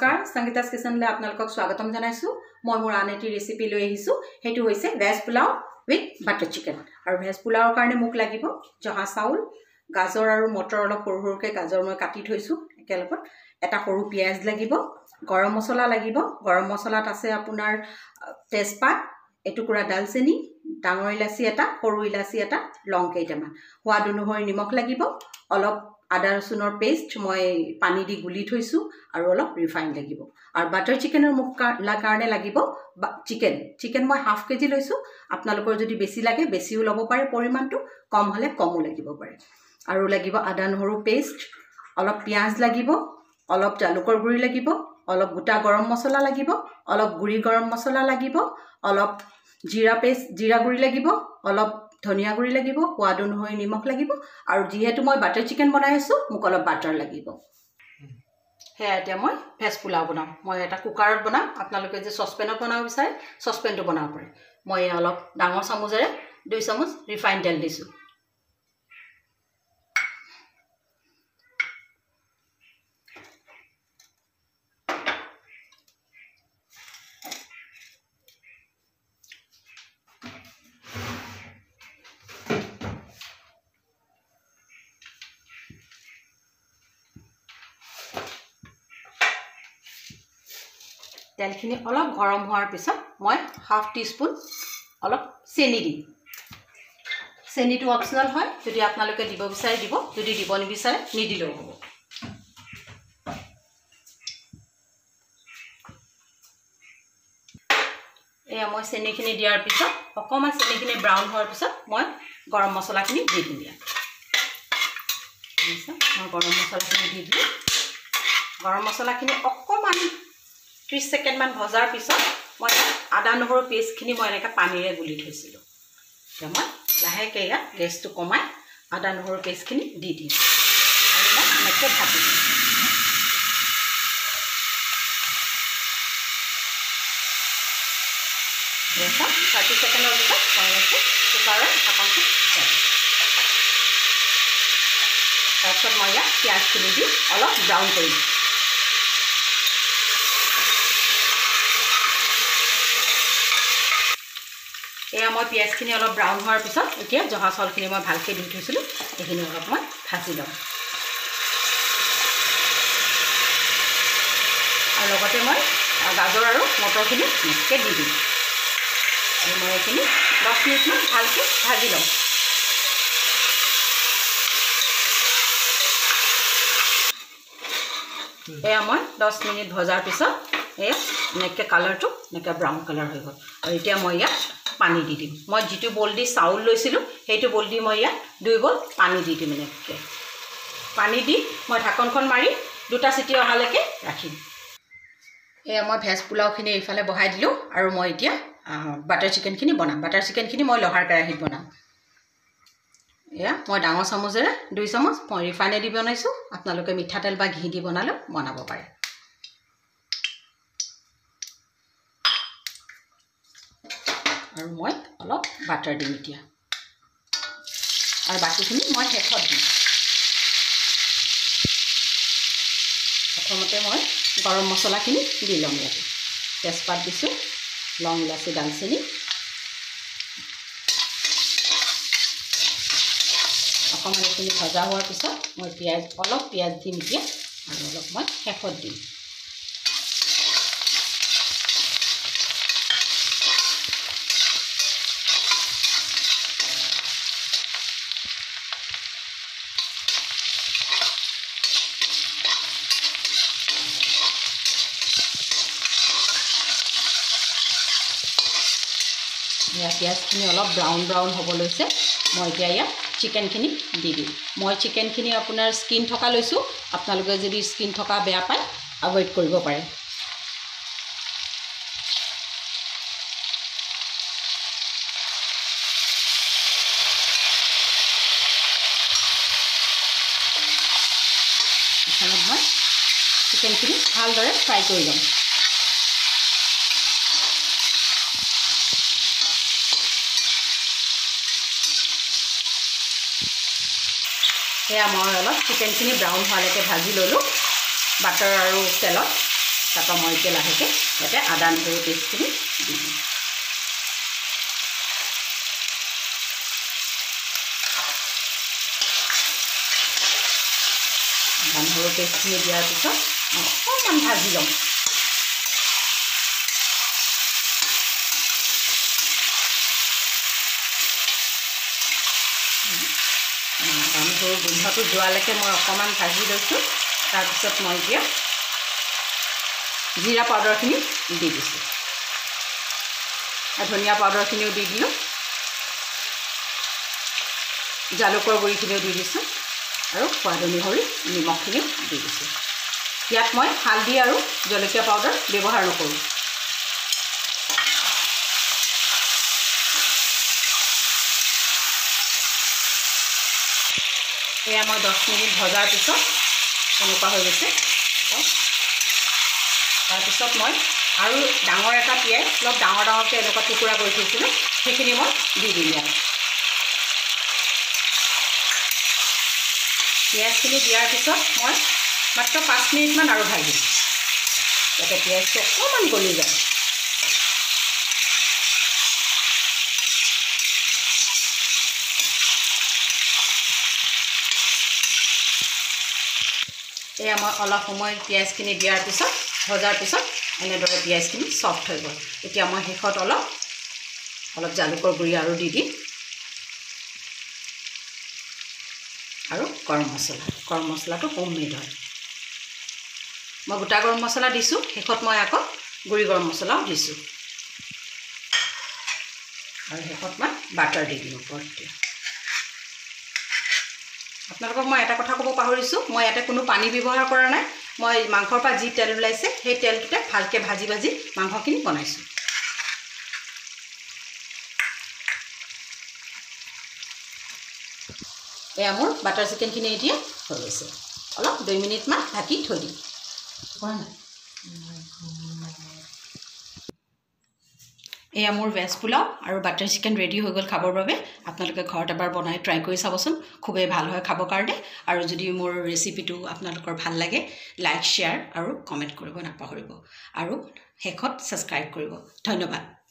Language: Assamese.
নমস্কাৰ সংগীতাস কিচেনলৈ আপোনালোকক স্বাগতম জনাইছো মই মোৰ আন এটি ৰেচিপি লৈ আহিছো হেতু হৈছে veg pulao with butter chicken আৰু ভেজ পোলাওৰ কাৰণে মোক লাগিব জহা চাউল গাজৰ আৰু মটৰ অলপ সৰু সৰুকৈ গাজৰ মই কাটি থৈছো একেলগত এটা সৰু পিয়াজ লাগিব গৰম মছলা লাগিব গৰম মছলাত আছে আপোনাৰ তেজপাত এটুকুৰা দালচেনি ডাঙৰ ইলাচি এটা সৰু ইলাচি এটা লং কেইটামান সোৱাদ অনুসৰি নিমখ লাগিব অলপ আদা ৰসুনৰ পেষ্ট মই পানী দি গুলি থৈছো আৰু অলপ ৰিফাইন লাগিব আৰু বাটাৰ চিকেনৰ মুখ কাৰণে লাগিব চিকেন মই হাফ কেজি লৈছো আপোনালোকৰ যদি বেছি লাগে বেছিও ল'ব পাৰে পৰিমাণটো কম হলে কমও লাগিব পাৰে আৰু লাগিব আদা নহৰু পেষ্ট অলপ পিয়াজ লাগিব অলপ জালুকৰ গুৰি লাগিব অলপ গোটা গৰম মছলা লাগিব অলপ গুৰি গৰম মছলা লাগিব অলপ জিৰা গুৰি লাগিব অলপ ধনিয়া গুৰি লাগিব সোৱাদ অনুসৰি নিমখ লাগিব আৰু যেহেতু মই বাটাৰ চিকেন বনাই আছো মোক অলপ বাটাৰ লাগিব হেয়া এতিয়া মই ভেজ পোলাও বনাম মই এটা কুকাৰত বনাম আপোনালোকে যে সসপেনত বনাব বিচাৰে সসপেনটো বনাব পাৰে মই অলপ ডাঙৰ চামুচেৰে 2 চামুচ ৰিফাইন তেল দিছো তেলখিনি অলপ গৰম হোৱাৰ পিছত মই হাফ টিস্পুন অলপ চেনি দিম চেনিটো অপচনেল হয় যদি আপোনালোকে দিব বিচাৰে দিব যদি দিব নিবিচাৰে নিদিলেও হ'ব এয়া মই চেনিখিনি দিয়াৰ পিছত অকমান চেনিখিনি ব্ৰাউন হোৱাৰ পিছত মই গৰম মছলাখিনি দি দিম মই গৰম মছলাখিনি দি দিম গৰম মছলাখিনি অকমান 30 সেকেন্ড মান ভজাৰ পিছত মই আদা নহৰু পেষ্টখিনি মই এনেকা পানীৰে গুলি থৈছিলো মই লাহেকে ইয়া গেছটো কমাই আদা নহৰু পেষ্টখিনি দি দিম আৰু মই এনেকৈ ঢাকি দিম এটা 30 সেকেন্ডৰ পিছত মই এনেকৈ কুকাৰৰ ঢাকনটো উঠাই দিম তাৰপিছত মই ইয়া পিঁয়াজখিনি দি অলপ ব্ৰাউন কৰি দিম এয়া মই পিয়াজখিনি অলপ ব্ৰাউন হোৱাৰ পিছত এতিয়া জহা চাউলখিনি মই ভালকৈ দি থৈছিলো এইখিনি অলপ মই ভাজি লম আৰু লগতে মই গাজৰ আৰু মটৰখিনি মিক্সকৈ দি দিম আৰু মই এইখিনি 10 মিনিটমান ভালকৈ ভাজি লম এয়া মই 10 মিনিট ভজাৰ পিছত এয়া এনেকৈ কালাৰটো এনেকৈ ব্ৰাউন কালাৰ হৈ গ'ল আৰু এতিয়া মই ইয়াত পানী দি দিম মই যেটো বল দি চাউল লৈছিলো সেইটো বল দি মই ইয়াত 2 বল পানী দি দিম এনেকৈ পানী দি মই ঢাকনখন মাৰি দুটা সিটি অহালৈকে ৰাখিম এয়া মই ভেজ পোলাওখিনি এইফালে বহাই দিলো আৰু মই এতিয়া বাটাৰ চিকেনখিনি বনাম বাটাৰ চিকেনখিনি মই লহাৰ কেৰাহীত বনাম এয়া মই ডাঙৰ চামুচেৰে 2 চামুচ মই ৰিফাইনে দি বনাইছো আপোনালোকে মিঠাতেল বা ঘি দি বনালে বনাব পাৰে আৰু মই অলপ বাটাৰ দিম এতিয়া আৰু বাকিখিনি মই শেষত দিম প্ৰথমতে মই গৰম মছলাখিনি দি ল'ম ইয়াতে তেজপাত দিছোঁ লং ইলাচি দালচেনি অকণমান এইখিনি ভজা হোৱাৰ পিছত মই অলপ পিঁয়াজ দিম এতিয়া আৰু অলপ মই শেষত দিম পিঁয়াজখিনি অলপ ব্ৰাউন হ'ব লৈছে মই এতিয়া ইয়াত চিকেনখিনি দি দিম মই চিকেনখিনি আপোনাৰ স্কিন থকা লৈছোঁ আপোনালোকে যদি স্কিন থকা বেয়া পায় এভয়েড কৰিব পাৰে এখানে মই চিকেনখিনি ভালদৰে ফ্ৰাই কৰি ল'ম এয়া মই অলপ চিকেনখিনি ব্ৰাউন হোৱালৈকে ভাজি ল'লোঁ বাটাৰ আৰু তেলত তাৰপৰা মই এতিয়া লাহেকৈ ইয়াতে আদা নহৰু পেষ্টখিনি দি দিম। আদা নহৰু পেষ্টখিনি দিয়াৰ পিছত অকণমান ভাজি ল'ম। আদা নহৰু গোন্ধটো যোৱালৈকে মই অকণমান ভাজি লৈছোঁ। তাৰপিছত মই এতিয়া জিৰা পাউডাৰখিনি দি দিছোঁ আৰু ধনিয়া পাউডাৰখিনিও দি দিলোঁ, জালুকৰ গুড়িখিনিও দি দিছোঁ আৰু সোৱাদ অনুসৰি নিমখখিনিও দি দিছোঁ। ইয়াত মই হালধি আৰু জলকীয়া পাউডাৰ ব্যৱহাৰ নকৰোঁ। এয়া মই 10 মিনিট ভজাৰ পিছত এনেকুৱা হৈ গৈছে। তাৰপিছত মই আৰু ডাঙৰ এটা পিঁয়াজ অলপ ডাঙৰকৈ এনেকুৱা টুকুৰা কৰি থৈছিলোঁ, সেইখিনি মই দি দিম ইয়াত। পিঁয়াজখিনি দিয়াৰ পিছত মই মাত্ৰ 5 মিনিটমান আৰু ভাজিম, যাতে পিঁয়াজটো অকণমান গলি যায়। এয়া মই অলপ সময় পিঁয়াজখিনি দিয়াৰ পিছত ভজাৰ পিছত এনেদৰে পিঁয়াজখিনি ছফ্ট হৈ গ'ল। এতিয়া মই শেষত অলপ জালুকৰ গুড়ি আৰু দি দিম আৰু গৰম মছলাটো হোমমেড হয়। মই গোটা গৰম মছলা দিছোঁ, শেষত মই আকৌ গুড়ি গৰম মছলাও দিছোঁ আৰু শেষত মই বাটাৰ দি দিম ওপৰত। আপোনালোকক মই এটা কথা ক'ব পাহৰিছোঁ, মই ইয়াতে কোনো পানী ব্যৱহাৰ কৰা নাই। মই মাংসৰ পৰা যি তেল ওলাইছে সেই তেলটোতে ভালকৈ ভাজি মাংসখিনি বনাইছোঁ। এয়া মোৰ বাটাৰ চিকেনখিনি এতিয়া হৈ গৈছে। অলপ 2 মিনিটমান ঢাকি থৈ দিম। এয়া মোৰ ভেজ পোলাও আৰু বাটাৰ চিকেন ৰেডি হৈ গ'ল খাবৰ বাবে। আপোনালোকে ঘৰত এবাৰ বনাই ট্ৰাই কৰি চাবচোন, খুবেই ভাল হয় খাবৰ কাৰণে। আৰু যদি মোৰ ৰেচিপিটো আপোনালোকৰ ভাল লাগে, লাইক, শ্বেয়াৰ আৰু কমেণ্ট কৰিব নাপাহৰিব আৰু শেষত ছাবস্ক্ৰাইব কৰিব। ধন্যবাদ।